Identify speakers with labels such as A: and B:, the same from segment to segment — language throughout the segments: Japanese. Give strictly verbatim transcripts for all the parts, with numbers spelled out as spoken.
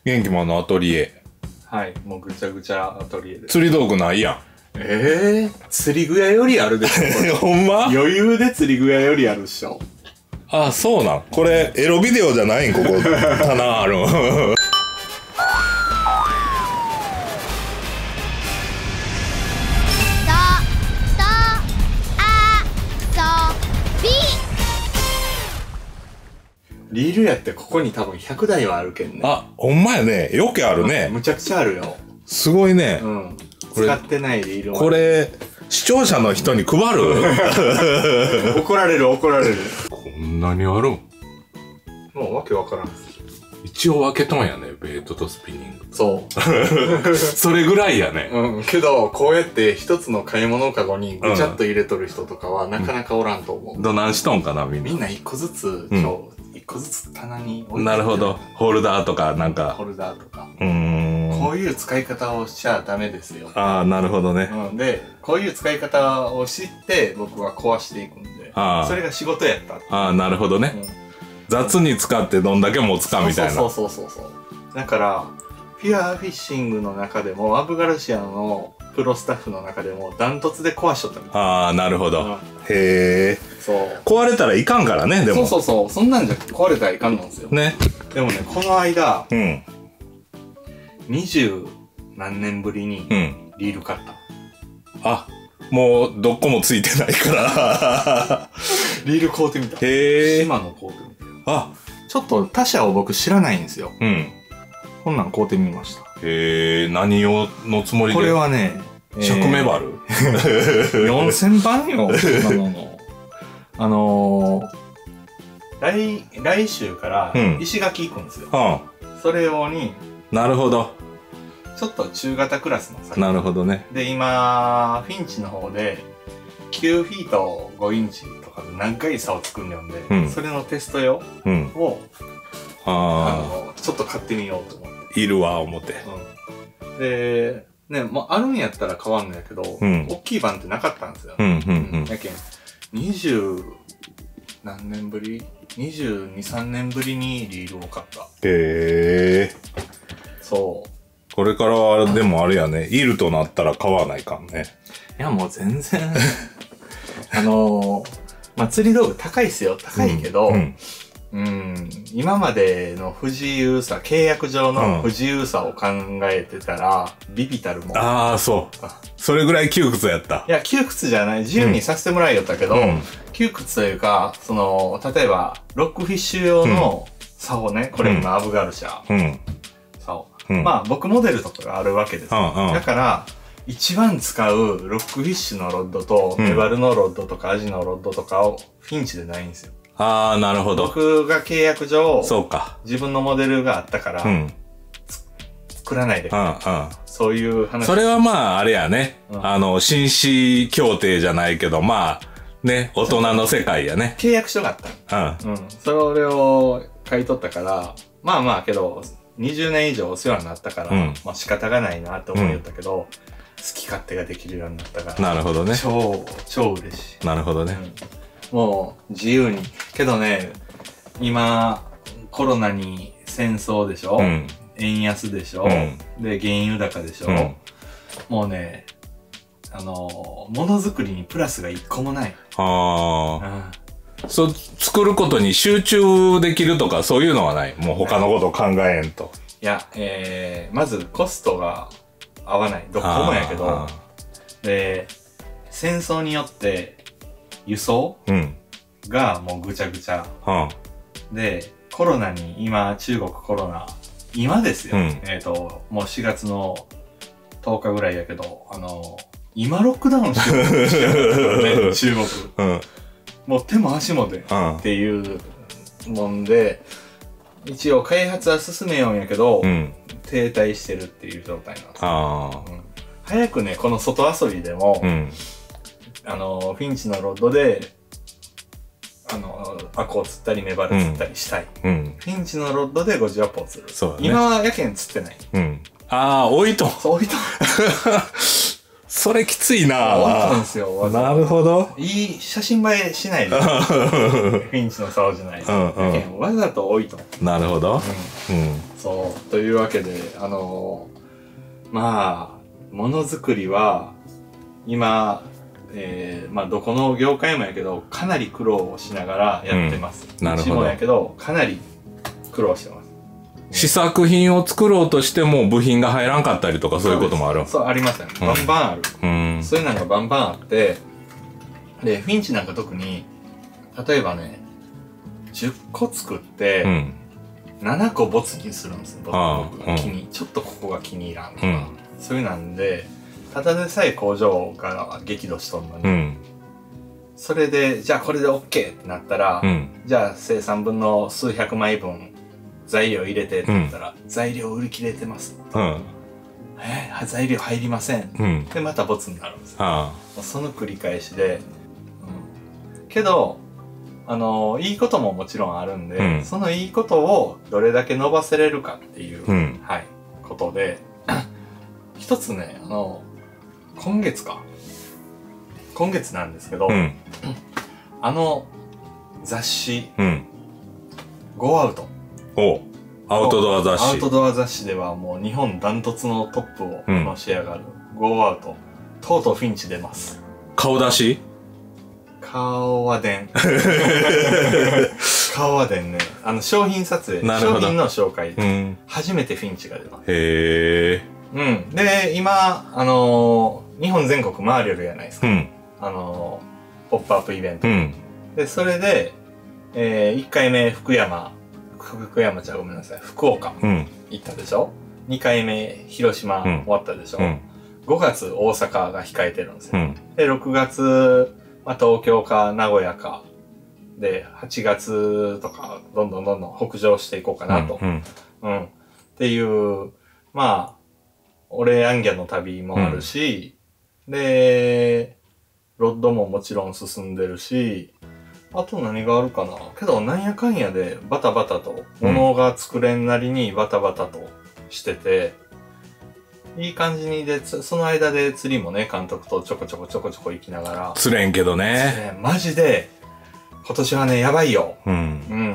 A: 元気マンのアトリエ。
B: はい、もうぐちゃぐちゃアトリエです。
A: 釣り道具ないやん。
B: ええー、釣り具屋よりあるでしょ。
A: ほんま？
B: 余裕で釣り具屋よりあるっしょ。
A: あ、そうなん。これ、エロビデオじゃないんここ、棚ある。
B: リールやってここに多分ひゃくだいはあるけんね。
A: あ、ほんまやね。よけあるね。
B: むちゃくちゃあるよ。
A: すごいね。
B: うん。使ってないリールは。
A: これ、視聴者の人に配る？
B: 怒られる怒られる。
A: こんなにあるん？
B: もうわけわからん。
A: 一応分けとんやね、ベイトとスピニング。
B: そう。
A: それぐらいやね。
B: うん。けど、こうやって一つの買い物かごにぐちゃっと入れとる人とかはなかなかおらんと思う。
A: どないしとんかな、みんな。
B: みんな一個ずつ、今日、一個ずつ棚に置いてる。
A: なるほど。ホルダーとか、なんか。
B: ホルダーとか。
A: うーん。
B: こういう使い方をしちゃダメですよ。
A: ああ、なるほどね。
B: うん。で、こういう使い方を知って、僕は壊していくんで。
A: ああ。
B: それが仕事やった。
A: ああ、なるほどね。雑に使ってどんだけ持つかみたいな。
B: そうそうそうそう。だから、ピュアフィッシングの中でも、アブガルシアのプロスタッフの中でも、ダントツで壊しとったみたい。
A: ああ、なるほど。うん、へえ。
B: そう。
A: 壊れたらいかんからね、でも。
B: そうそうそう。そんなんじゃ壊れたらいかんのんですよ。
A: ね。
B: でもね、この間、
A: うん。
B: 二十何年ぶりに、リール買った。
A: うん、あ、もう、どっこもついてないから。
B: リール買うてみた。
A: へえ。
B: 島の買うてみた。
A: あ、
B: ちょっと他社を僕知らないんですよ。うん。こんなん買うてみました。
A: へえ、何をのつもりで？
B: これはね、
A: 釈明バル
B: よんせんばんよ。あのー、来、来週から石垣行くんですよ。うん。それ用に。
A: なるほど。
B: ちょっと中型クラスのサイズ。
A: なるほどね。
B: で、今、フィンチの方で、きゅうフィートごインチとかで長い差を作るんで、うん、それのテスト用を、うん、あの、ちょっと買ってみようと思って。
A: いるわ、思って。
B: うん、で、ね、まあ、あるんやったら買わんのやけど、うん、大きい版ってなかったんですよ。うんうんうん、やけん、二十何年ぶり ?にじゅうに、さんねんぶりにリールを買った。
A: へー。
B: そう。
A: これからは、でもあれやね、いるとなったら買わないかんね。
B: いや、もう全然。あのー、まあ、釣り道具高いっすよ。高いけど、うん、うん、今までの不自由さ、契約上の不自由さを考えてたら、うん、ビビたるもん。
A: ああ、そう。それぐらい窮屈やった。
B: いや、窮屈じゃない。自由にさせてもらえよったけど、うん、窮屈というか、その、例えば、ロックフィッシュ用の竿ね、うん、これ今アブガルシャ。うん。竿。うん、まあ、僕モデルとかがあるわけですよ。うんうん、だから、一番使うロックフィッシュのロッドと、メバルのロッドとかアジのロッドとかをフィンチでないんですよ。
A: ああ、なるほど。
B: 僕が契約上、
A: そうか。
B: 自分のモデルがあったから、うん、作らないで、うんうん。そういう話。
A: それはまあ、あれやね。うん、あの、紳士協定じゃないけど、まあ、ね、大人の世界やね。
B: 契約書があった。うん。うん。それを買い取ったから、まあまあけど、にじゅうねん以上お世話になったから、うん、まあ仕方がないなって思いよったけど、うん、好き勝手ができるようになったから。
A: なるほどね。
B: 超、超嬉しい。
A: なるほどね。
B: うん、もう、自由に。けどね、今、コロナに戦争でしょ、うん、円安でしょ、うん、で、原油高でしょ、うん、もうね、あの、ものづくりにプラスが一個もない。
A: ああ。うん、そう、作ることに集中できるとかそういうのはない。もう他のことを考えんと。
B: いや、えー、まずコストが合わない。どこもやけど。で、戦争によって輸送、うん、がもうぐちゃぐちゃ。うん、で、コロナに、今中国コロナ、今ですよ。うん、えっと、もうしがつのとおかぐらいやけど、あの、今ロックダウンしてる、ね、中国。うんもう手も足もでっていうもんで、一応開発は進めようんやけど、うん、停滞してるっていう状態なんです、あ、うん。早くね、この外遊びでも、うん、あの、フィンチのロッドで、あの、アコを釣ったりメバル釣ったりしたい。うん、フィンチのロッドでごじゅうアップを釣る。そうだね、今はやけん釣ってない。
A: うん、ああ、多いと。
B: そう、多いと。
A: それきついなぁ。
B: 多かったんですよ。
A: なるほど。
B: いい写真映えしないで。フィンチの竿じゃない。うんうん、わざと多いと。
A: なるほど。うん。うん、
B: そう。というわけで、あのー、まあ、ものづくりは、今、えー、まあ、どこの業界もやけど、かなり苦労しながらやってます。
A: うん、なるほど。
B: うちもやけど、かなり苦労してます。
A: 試作品を作ろうとしても部品が入らんかったりとかそういうこともある。
B: そう、ありますよね。バンバンある。うん、そういうのがバンバンあって、で、フィンチなんか特に、例えばね、じゅっこ作って、うん、ななこボツにするんですよ。僕が気に、うん、ちょっとここが気に入らんとか、うん、そういうなんで、ただでさえ工場が激怒しとんのに、うん、それで、じゃあこれで OK ってなったら、うん、じゃあ生産分の数百枚分材料入れてって言ったら、うん、材料売り切れてます。うん、えー、材料入りません。うん、で、またボツになるんですよ。その繰り返しで、うん、けど、あの、いいことももちろんあるんで、うん、そのいいことをどれだけ伸ばせれるかっていう、うん、はい、ことで、一つね、あの、今月か。今月なんですけど、うん、あの雑誌、うん、ゴーアウト。
A: おアウトドア雑誌。
B: アウトドア雑誌ではもう日本ダントツのトップをのし上がる、うん、ゴーアウト。とうとうフィンチ出ます。
A: 顔出し
B: 顔はでん。顔はでんね。あの、商品撮影、商品の紹介、うん、初めてフィンチが出ます。
A: へ
B: ー。うん。で、今、あのー、日本全国回れるじゃないですか。うん、あのー、ポップアップイベント。うん、で、それで、えー、いっかいめ福山、福山ちゃんごめんなさい、福岡、うん、行ったでしょ ?に 回目広島、うん、終わったでしょ、うん、ごがつ大阪が控えてるんですよ。うん、で、ろくがつ、まあ、東京か名古屋か、で、はちがつとか、どんどんどんどん北上していこうかなと。うん。うん、っていう、まあ、俺アンギャの旅もあるし、うん、で、ロッドももちろん進んでるし、あと何があるかな。けど、なんやかんやでバタバタと、物が作れんなりにバタバタとしてて、うん、いい感じにで、その間で釣りもね、監督とちょこちょこちょこちょこ行きながら。
A: 釣れんけどね。
B: 釣れん。マジで、今年はね、やばいよ。うん。うん。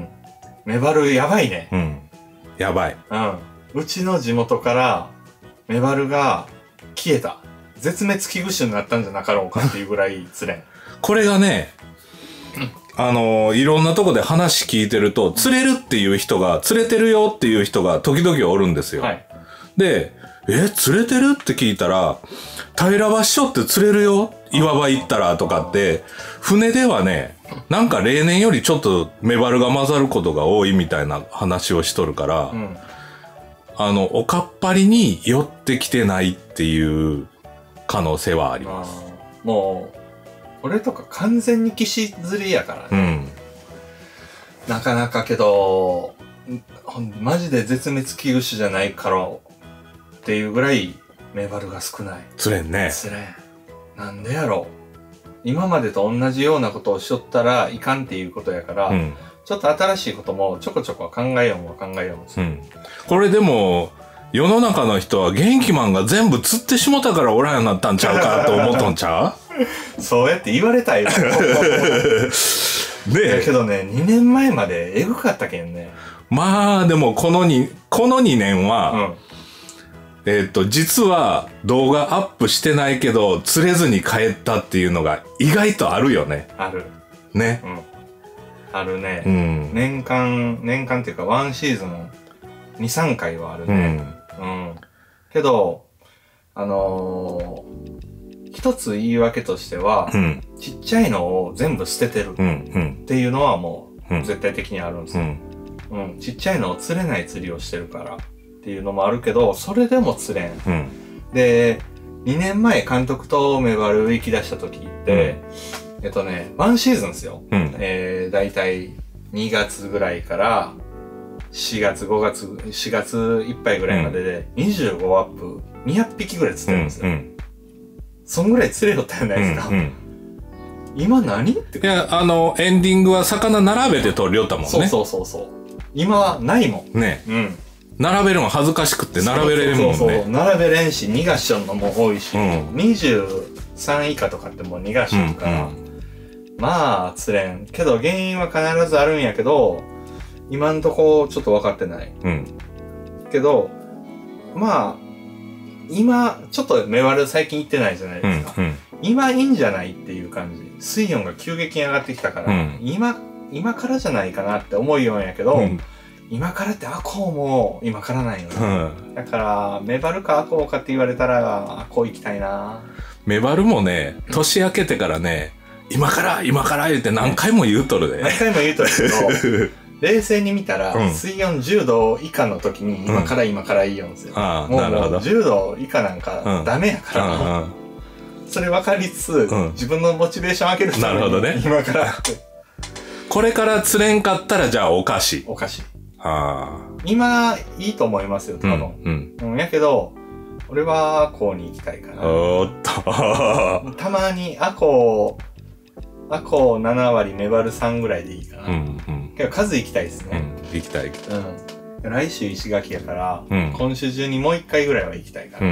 B: メバルやばいね。
A: うん。やばい。
B: うん。うちの地元から、メバルが消えた。絶滅危惧種になったんじゃなかろうかっていうぐらい釣れん。
A: これがね、あのー、いろんなとこで話聞いてると、釣れるっていう人が、釣れてるよっていう人が時々おるんですよ。はい、で、え、釣れてるって聞いたら、平場所って釣れるよ岩場行ったらとかって、船ではね、なんか例年よりちょっとメバルが混ざることが多いみたいな話をしとるから、うん、あの、おかっぱりに寄ってきてないっていう可能性はあります。
B: もう、俺とか完全に岸釣りやからね。うん、なかなかけど、マジで絶滅危惧種じゃないからっていうぐらいメバルが少ない。
A: 釣れんね。
B: 釣れん。なんでやろう。今までと同じようなことをしとったらいかんっていうことやから、うん、ちょっと新しいこともちょこちょこ考えようも考えようもする。うん、
A: これでも、世の中の人は元気マンが全部釣ってしもたからおらんようになったんちゃうかと思っとんちゃ
B: うそうやって言われたいよ。ねえ。だけどね、にねんまえまでエグかったけんね。
A: まあ、でもこのに、このにねんは、うんえっと、実は動画アップしてないけど、釣れずに帰ったっていうのが意外とあるよね。
B: ある。
A: ね。
B: うん。あるね。うん。年間、年間っていうかワンシーズンに、さんかいはあるね。うん。うん。けど、あのー、一つ言い訳としては、うん、ちっちゃいのを全部捨ててるっていうのはもう絶対的にあるんですよ。うん。うん。ちっちゃいのを釣れない釣りをしてるから。っていうのもあるけど、それでも釣れん。うん、で、にねんまえ監督とメバル行き出した時って、うん、えっとね、ワンシーズンですよ。うん、えー、だいたいにがつぐらいからしがつ、ごがつ、しがついっぱいぐらいまででにじゅうごアップ、にひゃくぴきぐらい釣ってるんですよ。うんうん、そんぐらい釣れよったじゃないですか。うんうん、今何って
A: いや、あの、エンディングは魚並べて取りよったもんね。そう
B: そうそうそう。今はないもん。
A: ね。うん。並べるの恥ずかしくって並べれるもんね。そうそうそう。
B: 並べれんし、逃がしちゃうのも多いし、うん、にじゅうさん以下とかってもう逃がしちゃうから、うんうん、まあ、釣れん。けど原因は必ずあるんやけど、今んとこちょっと分かってない。うん。 けど、まあ、今、ちょっとメバル最近行ってないじゃないですか。うんうん、今いいんじゃないっていう感じ。水温が急激に上がってきたから、うん、今、今からじゃないかなって思うようんやけど、うん、今からってアコウも今からないよね。うん、だから、メバルかアコウかって言われたら、アコウ行きたいな。
A: メバルもね、年明けてからね、今から今から言って何回も言うとるで。
B: 何回も言うとるけど、冷静に見たら、うん、水温じゅうど以下の時に今から今から言うんですよ。うん、ああ、もうなるほど。じゅうど以下なんかダメやから、うん、それ分かりつつ、うん、自分のモチベーション上げるために、なるほどね、今からって。
A: これから釣れんかったらじゃあおかしい。
B: おかしい。はあ、今いいと思いますよ、多分。うんうん、やけど、俺はアコウに行きたいかな。おーっと。たまにアコウ、アコウななわり、メバルさんぐらいでいいかな。うんうん、けど数行きたいですね。
A: うん、行きたい。
B: うん。来週石垣やから、うん、今週中にもう一回ぐらいは行きたいから。うん、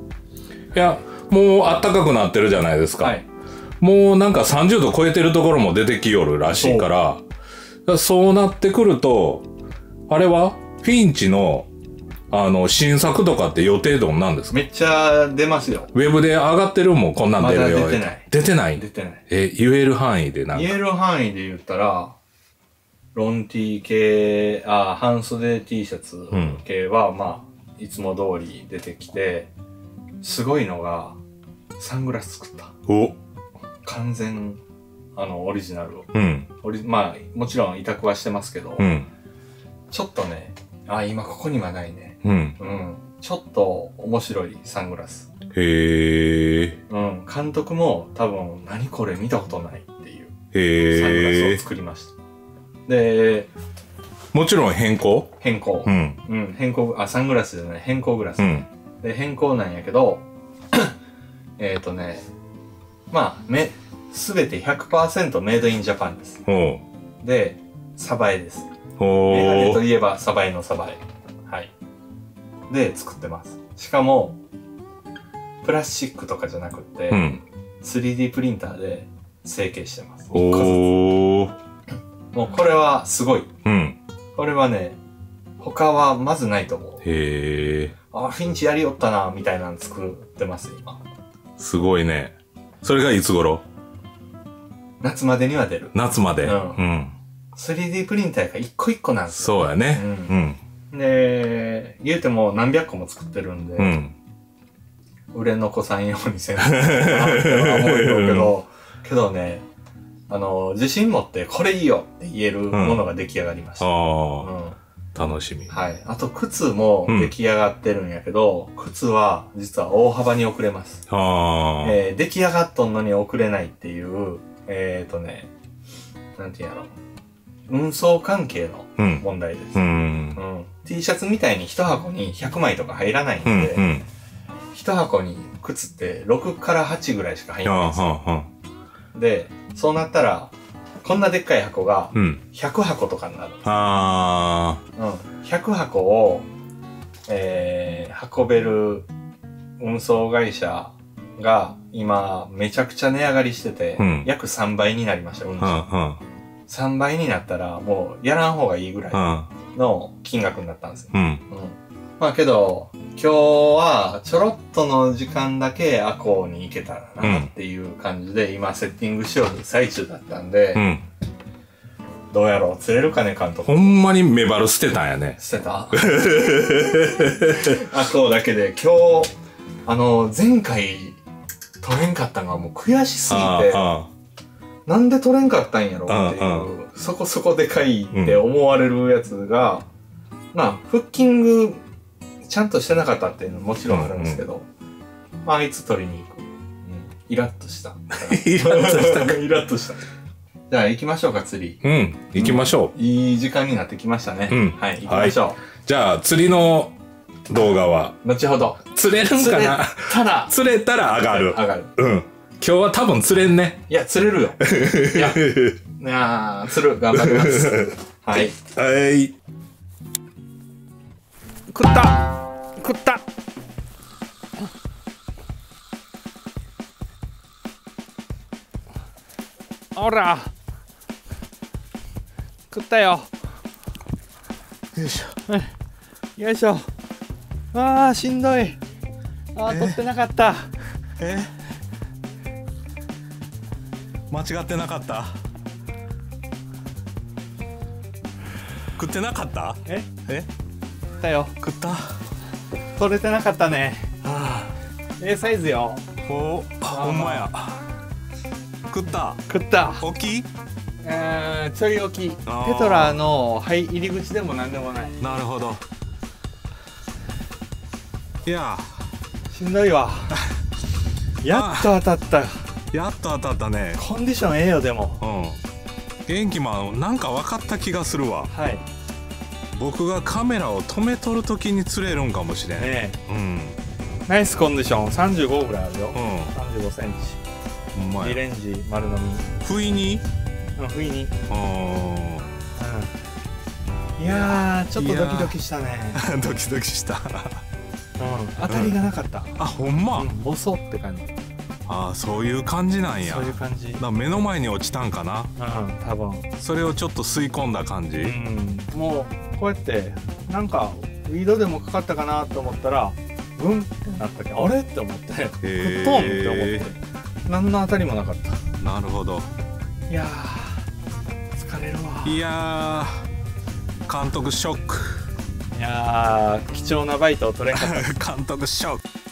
A: いや、もう暖かくなってるじゃないですか。はい、もうなんかさんじゅうど超えてるところも出てきよるらしいから、そう、そうなってくると、あれはフィンチのあの、新作とかって予定どんなんですか？
B: めっちゃ出ますよ。
A: ウェブで上がってるもん、こんなん出るよ。
B: まだ出てない。
A: 出てない
B: 出てない。
A: え、言える範囲でなんか。
B: 言える範囲で言ったら、ロン T 系、あ、半袖 T シャツ系は、うん、まあ、いつも通り出てきて、すごいのが、サングラス作った。お完全、あの、オリジナルを。うん。オリまあ、もちろん委託はしてますけど、うん、ちょっとね、あ、今ここにはないね。うん。うん。ちょっと面白いサングラス。へえ。うん。監督も多分、何これ見たことないっていう。へえ。サングラスを作りました。で、
A: もちろん変更
B: 変更。うん。うん。変更、あ、サングラスじゃない、変更グラス、ね。うん。で、変更なんやけど、えっとね、まあ、め、すべて ひゃくパーセント メイドインジャパンです。おで、サバエです。メガネといえばサバエのサバエ。はい。で、作ってます。しかも、プラスチックとかじゃなくって、うん、スリーディー プリンターで成形してます。おー。もうこれはすごい。うん。これはね、他はまずないと思う。へー。あ、フィンチやりよったな、みたいなの作ってます、今。
A: すごいね。それがいつ頃？
B: 夏までには出る。
A: 夏まで。うん。うん、
B: スリーディー プリンターが一個一個なんです
A: よ。そうやね。うん。
B: うん、で、言うても何百個も作ってるんで、うん、売れ残さんようにせんとなっては思うけど、けどね、あの、自信持ってこれいいよって言えるものが出来上がりました。うん、
A: ああ、楽しみ。
B: はい。あと、靴も出来上がってるんやけど、うん、靴は実は大幅に遅れます。あえー、出来上がっとんのに遅れないっていう、えっとね、なんて言うんやろ。運送関係の問題です。うんうん、T シャツみたいに一箱にひゃくまいとか入らないんで、うんうん、一箱に靴ってろくからはちぐらいしか入らないんですよ。で、そうなったら、こんなでっかい箱がひゃくはことかになるんですよ。あうん、ひゃくはこを、えー、運べる運送会社が今めちゃくちゃ値上がりしてて、うん、約さんばいになりました、運賃。さんばいになったらもうやらん方がいいぐらいの金額になったんですよ。うんうん、まあけど、今日はちょろっとの時間だけアコウに行けたらなっていう感じで、うん、今セッティングしよう最中だったんで、うん、どうやろう釣れるかね、監督。
A: ほんまにメバル捨てたんやね。
B: 捨てたアコウだけで今日、あの、前回取れんかったのがもう悔しすぎて、ああなんで取れんかったんやろっていう、うんうん、そこそこでかいって思われるやつが、うん、まあ、フッキングちゃんとしてなかったっていうのももちろんあるんですけど、うんうん、まあ、あいつ取りに行く。うん、イラッとした。イラッとした。イラッとした。じゃあ行きましょうか、釣り。
A: うん、行きましょう。
B: うん、いい時間になってきましたね。うん、はい、行きましょう。はい、
A: じゃあ、釣りの動画は
B: 後ほど。
A: 釣れるんかな？釣れたら。釣れたら上がる。
B: 上がる。
A: うん。今日は多分釣れんね。
B: いや、釣れるよ。いや、いや釣る。頑張ります。はい。はい。
A: 食った食ったほら食ったよ。よいしょ。よいしょ。
B: わあしんどい。あー取ってなかった。
A: え間違ってなかった。食ってなかった。
B: え
A: え
B: だよ。
A: 食った。
B: 取れてなかったね。
A: あ
B: あ A サイズよ。
A: おほんまや。食った
B: 食った。
A: 大きい。
B: えー、ちょい大きい。テトラの入り口でもなんでもない。
A: なるほど。いや
B: しんどいわ。やっと当たった。
A: やっと当たったね。
B: コンディションええよ。でも
A: うん元気マンなんか分かった気がするわ。
B: はい。
A: 僕がカメラを止めとる時に釣れるんかもしれんね。うん
B: ナイスコンディション。さんじゅうごぐらいあるよ。
A: うん
B: さんじゅうごセンチ。
A: ほんまや。
B: リレンジ丸飲み。
A: 不意に
B: うん不意に。
A: うん
B: いやーちょっとドキドキしたね。
A: ドキドキした。
B: うん当たりがなかった。
A: あほんま。
B: ボソって感じ。
A: ああそういう感じなんや。
B: そういう感じ。
A: だ目の前に落ちたんかな。
B: うん多分。
A: それをちょっと吸い込んだ感じ。
B: うんもうこうやってなんかウィードでもかかったかなと思ったらブンってなったけどあれって思って吹っ飛んって思って何の当たりもなかった。
A: なるほど。
B: いやー疲れるわ。
A: いやー監督ショック。
B: いやー貴重なバイトを取れんかった。
A: 監督ショック。